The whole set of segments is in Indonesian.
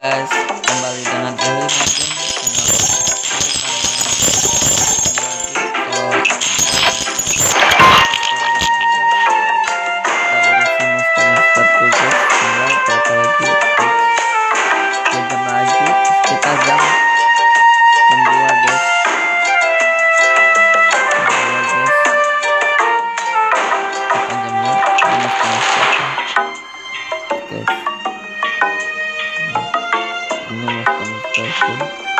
Guys, kembali dengan Eli mungkin kita jam 2 guys. Kita jamnya guys. Ini master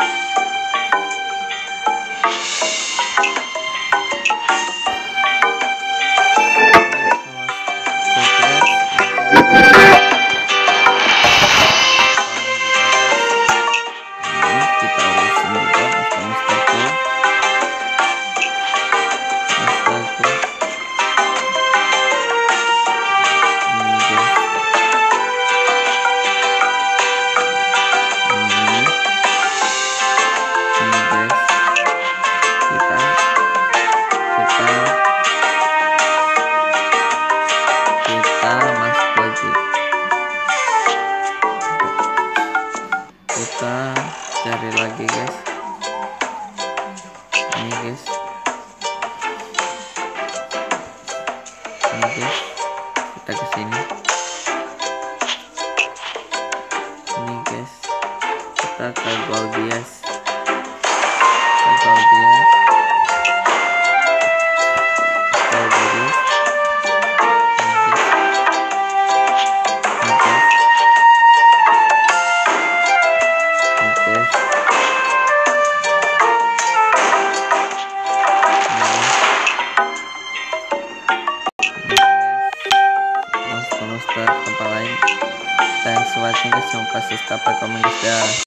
kita cari lagi guys. Ini guys, kita kesini. Ini guys, kita ke Goldias. Tempat lain. Thanks for watching guys. Jangan lupa subscribe, komen guys ya.